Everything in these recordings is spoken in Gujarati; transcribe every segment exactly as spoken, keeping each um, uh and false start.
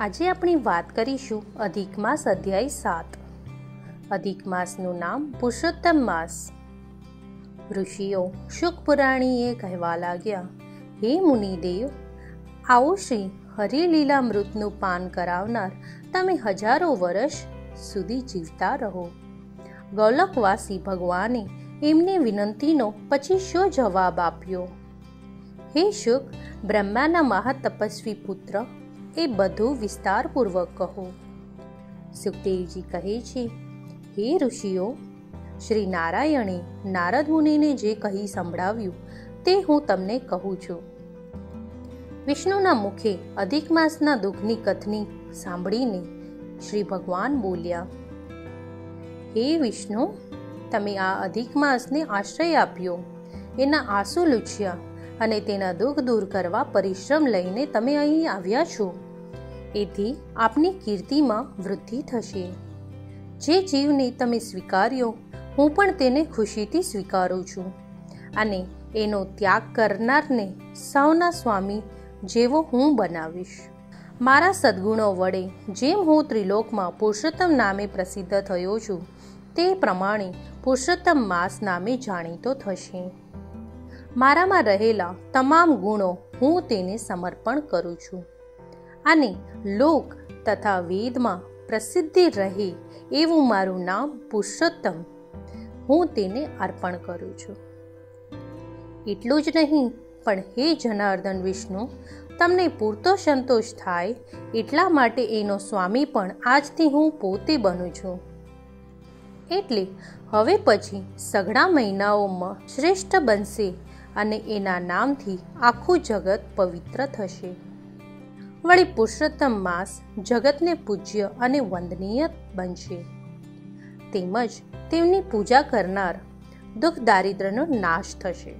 આજે આપણે વાત કરીશું અધિક માસ અધ્યાય સાત. અધિક માસનું નામ પુરુષોત્તમ માસ. ઋષિઓ શુક પુરાણીએ કહેવા લાગ્યા, હે મુનિદેવ, આવો શ્રી હરિલીલામૃતનું પાન કરાવનાર તમે હજારો વર્ષ સુધી જીવતા રહો. ગૌલકવાસી ભગવાને એમને વિનંતીનો પછી શો જવાબ આપ્યો? હે શુક, બ્રહ્માના મહાતપસ્વી પુત્ર, એ બધું વિસ્તારપૂર્વક કહો. સુખદેવજી કહે છે, હે ઋષિઓ, શ્રી નારાયણે નારદ મુનિને જે કહી સંભળાવ્યું તે હું તમને કહું છું. વિષ્ણુના મુખે અધિક માસના દુઃખની કથની સાંભળીને શ્રી ભગવાન બોલ્યા, હે વિષ્ણુ, તમે આ અધિક માસને આશ્રય આપ્યો, એના આંસુ લૂછ્યા અને તેના દુઃખ દૂર કરવા પરિશ્રમ લઈને તમે અહીં આવ્યા છો. એથી આપની કીર્તિમાં વૃદ્ધિ થશે. જે જીવને તમે સ્વીકાર્યો, હું પણ તેને ખુશીથી સ્વીકારું છું અને એનો ત્યાગ કરનારને સૌના સ્વામી જેવો હું બનાવીશ. મારા સદ્ગુણો વડે જેમ હું ત્રિલોકમાં પુરુષોત્તમ નામે પ્રસિદ્ધ થયો છું, તે પ્રમાણે પુરુષોત્તમ માસ નામે જાણીતો થશે. મારામાં રહેલા તમામ ગુણો હું તેને સમર્પણ કરું છું અને લોક તથા વેદમાં પ્રસિદ્ધિ રહે એવું મારું નામ પુરુષોત્તમ હું તેને અર્પણ કરું છું. એટલું જ નહીં, પણ હે જનાર્દન વિષ્ણુ, તમને પૂરતો સંતોષ થાય એટલા માટે એનો સ્વામી પણ આજથી હું પોતે બનું છું. એટલે હવે પછી સઘળા મહિનાઓમાં શ્રેષ્ઠ બનશે અને એના નામથી આખું જગત પવિત્ર થશે. વળી પુરુષોત્તમ માસ જગતને પૂજ્ય અને વંદનીય બનશે. તેમજ તેમની પૂજા કરનાર દુઃખ દારિદ્ર્યનો નાશ થશે.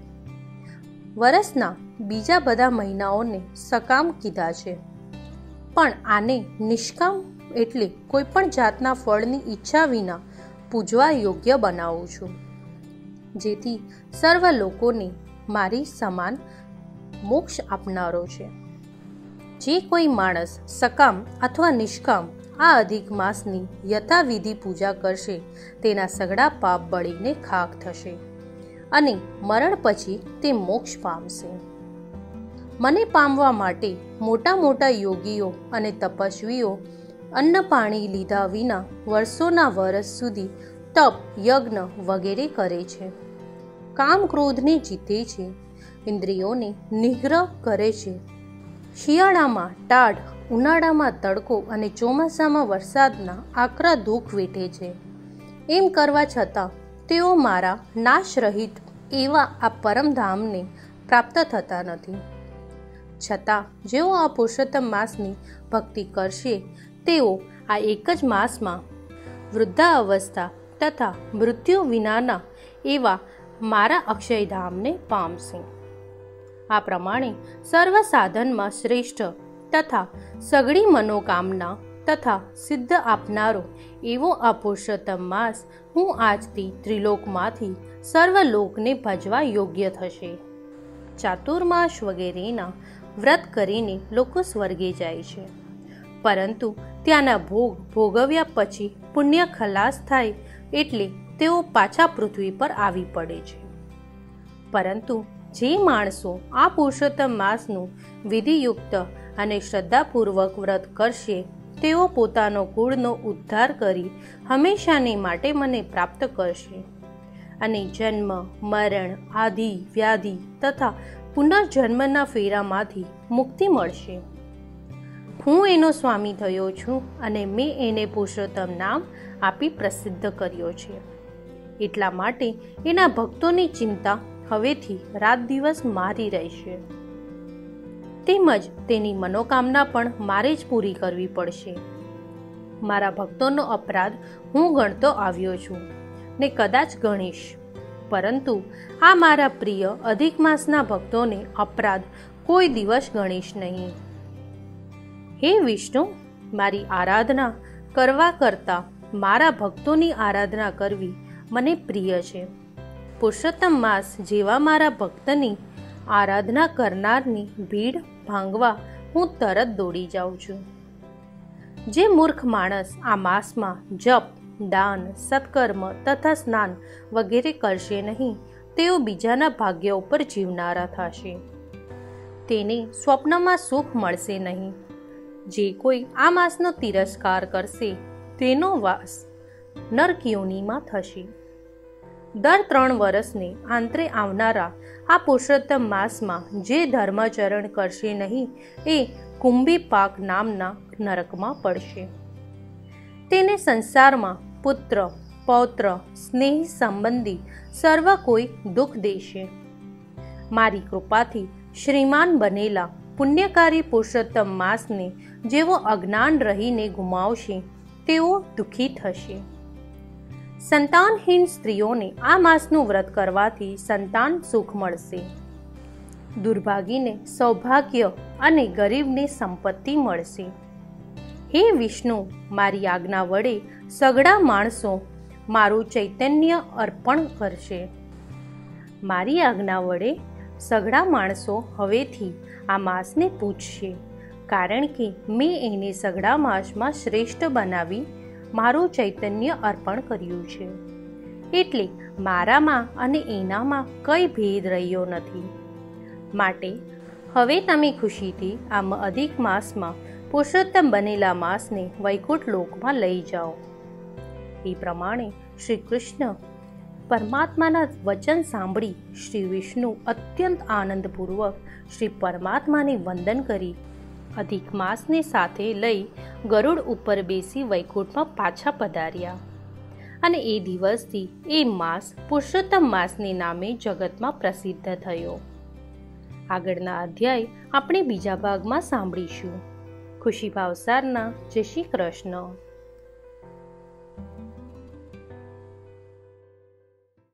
વરસના બીજા બધા મહિનાઓને સકામ કીધા છે, પણ આને નિષ્કામ એટલે કોઈ પણ જાતના ફળની ઈચ્છા વિના પૂજવા યોગ્ય બનાવું છું, જેથી સર્વ લોકોને મારી સમાન મોક્ષ આપનારો છે. જે કોઈ માણસ સકામ અથવા નિષ્કામ આ અધિક માસની યથાવિધિ પૂજા કરશે, તેના સઘળા પાપ બળીને ખાક થશે અને મરણ પછી તે મોક્ષ પામશે. મને પામવા માટે મોટા મોટા યોગીઓ અને તપસ્વીઓ અન્ન પાણી લીધા વિના વર્ષોના વર્ષ સુધી તપ, યજ્ઞ વગેરે કરે છે. કામ ક્રોધને જીતે છે, ઇન્દ્રિયોને નિગ્રહ કરે છે, શિયાળામાં ટાઢ, ઉનાળામાં તડકો અને ચોમાસામાં વરસાદના આકરા દુઃખ વેઠે છે. એમ કરવા છતાં તેઓ મારા નાશરહિત એવા આ પરમધામને પ્રાપ્ત થતા નથી. છતાં જેઓ આ પુરુષોત્તમ માસની ભક્તિ કરશે, તેઓ આ એક જ માસમાં વૃદ્ધાવસ્થા તથા મૃત્યુ વિનાના એવા મારા અક્ષયધામને પામશે. આ પ્રમાણે સર્વ સાધનમાં શ્રેષ્ઠ તથા સઘળી મનોકામના તથા સિદ્ધ આપનારો એવો આ પુરુષોત્તમ માસ હું આજથી ત્રિલોકમાંથી સર્વ લોકને ભજવા યોગ્ય થશે. ચાતુર્માસ વગેરેના વ્રત કરીને લોકો સ્વર્ગે જાય છે, પરંતુ ત્યાંના ભોગ ભોગવ્યા પછી પુણ્ય ખલાસ થાય એટલે તેઓ પાછા પૃથ્વી પર આવી પડે છે. પરંતુ જે માણસો આ પુરુષોત્તમ માસનું વિધિયુક્ત અને શ્રદ્ધાપૂર્વક વ્રત કરશે, તેઓ પોતાનો કુળનો ઉદ્ધાર કરી હંમેશાને માટે મને પ્રાપ્ત કરશે અને જન્મ, મરણ, આદિ, વ્યાધિ તથા પુનર્જન્મના ફેરામાંથી મુક્તિ મળશે. હું એનો સ્વામી થયો છું અને મેં એને પુરુષોત્તમ નામ આપી પ્રસિદ્ધ કર્યો છે. એટલા માટે એના ભક્તોની ચિંતા હવેથી રાત દિવસ મારી રહેશે. તેમજ તેની મનોકામના પણ મારે જ પૂરી કરવી પડશે. મારા ભક્તોનો અપરાધ હું ગણતો આવ્યો છું ને કદાચ ગણીશ, પરંતુ આ મારા પ્રિય અધિક માસના ભક્તોને અપરાધ કોઈ દિવસ ગણીશ નહીં. હે વિષ્ણુ, મારી આરાધના કરવા કરતાં મારા ભક્તોની આરાધના કરવી મને પ્રિય છે. પુરુષોત્તમ માસ જેવા મારા ભક્તની આરાધના કરનારની ભીડ ભાંગવા હું તરત દોડી જાઉં છું. જે મૂર્ખ માણસ આ માસમાં જપ, દાન, સત્કર્મ તથા સ્નાન વગેરે કરશે નહીં, તેઓ બીજાના ભાગ્ય ઉપર જીવનારા થશે. તેને સ્વપ્નમાં સુખ મળશે નહીં. જે કોઈ આ માસનો તિરસ્કાર કરશે તેનો વાસ નરક યોનિમાં થશે. દર ત્રણ વર્ષને આંતરે આવનારા આ પુરુષોત્તમ માસમાં જે ધર્માચરણ કરશે નહીં એ કુંભી પાક નામના નરકમાં પડશે. તેને સંસારમાં પુત્ર, પૌત્ર, સ્નેહ સંબંધી સર્વ કોઈ દુઃખ દેશે. મારી કૃપાથી શ્રીમાન બનેલા પુણ્યકારી પુરુષોત્તમ માસને જેઓ અજ્ઞાન રહીને ગુમાવશે તેઓ દુઃખી થશે. સંતાનહીન સ્ત્રીઓને આ માસનું વ્રત કરવાથી સંતાન સુખ મળશે. દુર્ભાગીને સૌભાગ્ય અને ગરીબને સંપત્તિ મળશે. હે વિષ્ણુ, મારી આજ્ઞા વડે સઘળા માણસો મારું ચૈતન્ય અર્પણ કરશે. મારી આજ્ઞા વડે સઘળા માણસો હવેથી આ માસને પૂજશે, કારણ કે મેં એને સઘળા માસમાં શ્રેષ્ઠ બનાવી મારું ચૈતન્ય અર્પણ કર્યું છે. એટલે મારામાં અને એનામાં કંઈ ભેદ રહ્યો નથી. માટે હવે તમે ખુશીથી આ અધિક માસમાં પુરુષોત્તમ બનેલા માસને વૈકુંઠ લોકમાં લઈ જાઓ. એ પ્રમાણે શ્રી કૃષ્ણ પરમાત્માના વચન સાંભળી શ્રી વિષ્ણુ અત્યંત આનંદપૂર્વક શ્રી પરમાત્માને વંદન કરી અધિક માસને સાથે લઈ ગરુડ ઉપર બેસી વૈકુંઠમાં પાછા પધાર્યા. અને એ દિવસથી એ માસ પુરુષોત્તમ માસને નામે જગતમાં પ્રસિદ્ધ થયો. આગળના અધ્યાય આપણે બીજા ભાગમાં સાંભળીશું. ખુશી ભાવસારના. જય શ્રી કૃષ્ણ.